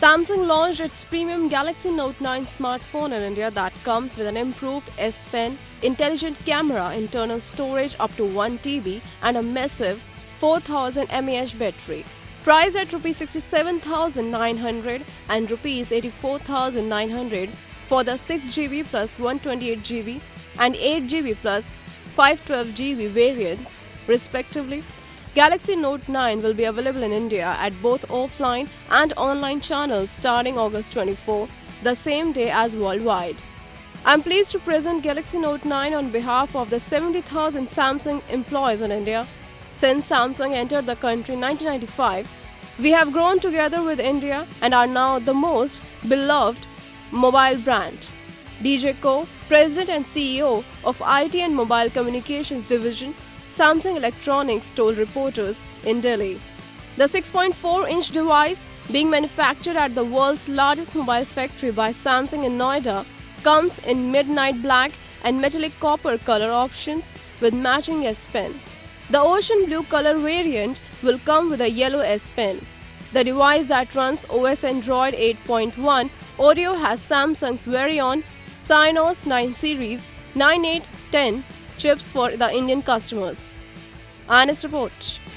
Samsung launched its premium Galaxy Note 9 smartphone in India that comes with an improved S Pen, intelligent camera, internal storage up to 1 TB and a massive 4000 mAh battery. Priced at Rs 67,900 and Rs 84,900 for the 6GB plus 128GB and 8GB plus 512GB variants, respectively. Galaxy Note 9 will be available in India at both offline and online channels starting August 24, the same day as worldwide. I'm pleased to present Galaxy Note 9 on behalf of the 70,000 Samsung employees in India. Since Samsung entered the country in 1995, we have grown together with India and are now the most beloved mobile brand. DJ Ko, President and CEO of IT and Mobile Communications Division, Samsung Electronics, told reporters in Delhi. The 6.4-inch device, being manufactured at the world's largest mobile factory by Samsung in Noida, comes in midnight black and metallic copper color options with matching S Pen. The ocean blue color variant will come with a yellow S Pen. The device that runs OS Android 8.1 Oreo has Samsung's very own Exynos 9 series 9810 chips for the Indian customers. Honest report.